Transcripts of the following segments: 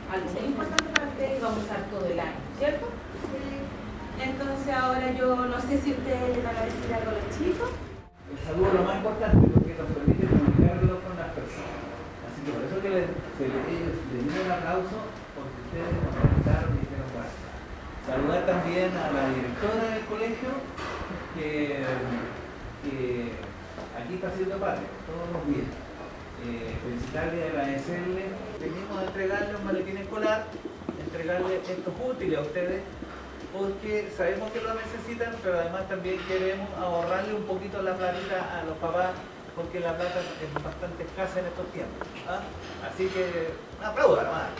algo muy importante para ustedes y vamos a usar todo el año, ¿cierto? Sí. Entonces ahora yo no sé si ustedes les van a decir algo a los chicos. El saludo es lo más importante porque nos permite comunicarlo con las personas. Así que por eso que les doy un aplauso porque ustedes nos conectaron y dijeron bueno. Saludar también a la directora del colegio que aquí está haciendo patria todos los días. Felicitarle y agradecerle. Venimos a entregarle un maletín escolar, entregarle estos útiles a ustedes porque sabemos que lo necesitan, pero además también queremos ahorrarle un poquito la platita a los papás porque la plata es bastante escasa en estos tiempos. ¿Ah? Así que aplaudan nomás.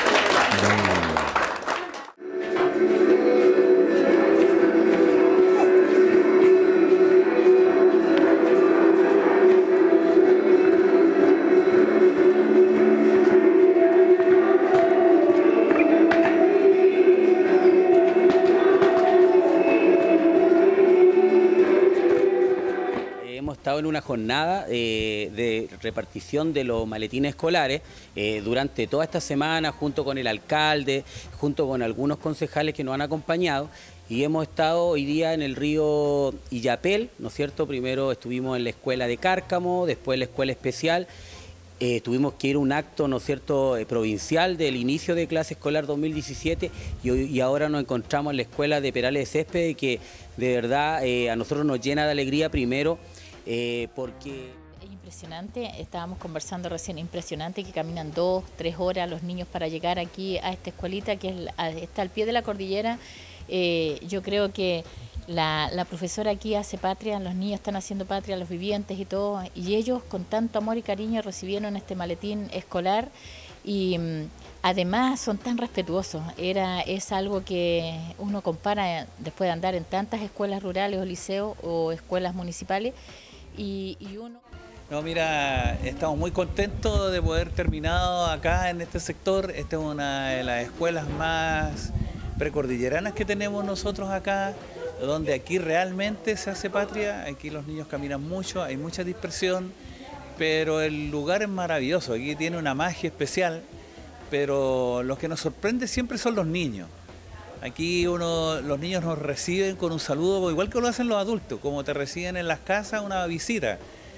Hemos estado en una jornada de repartición de los maletines escolares durante toda esta semana, junto con el alcalde, junto con algunos concejales que nos han acompañado, y hemos estado hoy día en el río Illapel, ¿no es cierto? Primero estuvimos en la escuela de Cárcamo, después en la escuela especial. Tuvimos que ir a un acto, ¿no es cierto?, provincial del inicio de clase escolar 2017 y ahora nos encontramos en la escuela de Perales de Césped, que de verdad a nosotros nos llena de alegría primero porque... Es impresionante, estábamos conversando recién, impresionante que caminan 2, 3 horas los niños para llegar aquí a esta escuelita que está al pie de la cordillera. Yo creo que la profesora aquí hace patria, los niños están haciendo patria, los vivientes y todo, y ellos con tanto amor y cariño recibieron este maletín escolar y además son tan respetuosos. Es algo que uno compara después de andar en tantas escuelas rurales o liceos o escuelas municipales y uno... No, mira, estamos muy contentos de poder terminar acá en este sector. Esta es una de las escuelas más precordilleranas que tenemos nosotros acá, donde aquí realmente se hace patria. Aquí los niños caminan mucho, hay mucha dispersión, pero el lugar es maravilloso, aquí tiene una magia especial, pero lo que nos sorprende siempre son los niños. Aquí los niños nos reciben con un saludo, igual que lo hacen los adultos, como te reciben en las casas una visita.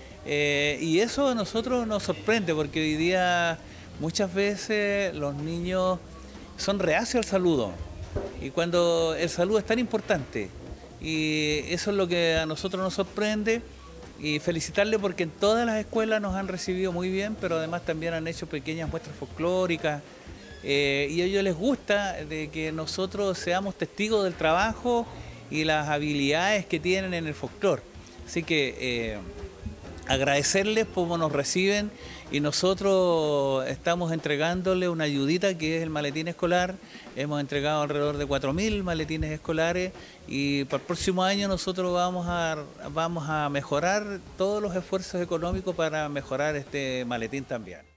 Y eso a nosotros nos sorprende, porque hoy día muchas veces los niños son reacios al saludo, y cuando el saludo es tan importante, y eso es lo que a nosotros nos sorprende, y felicitarle porque en todas las escuelas nos han recibido muy bien, pero además también han hecho pequeñas muestras folclóricas, y a ellos les gusta de que nosotros seamos testigos del trabajo y las habilidades que tienen en el folclore. Así que agradecerles por cómo nos reciben, y nosotros estamos entregándole una ayudita que es el maletín escolar. Hemos entregado alrededor de 4.000 maletines escolares y para el próximo año nosotros vamos a mejorar todos los esfuerzos económicos para mejorar este maletín también.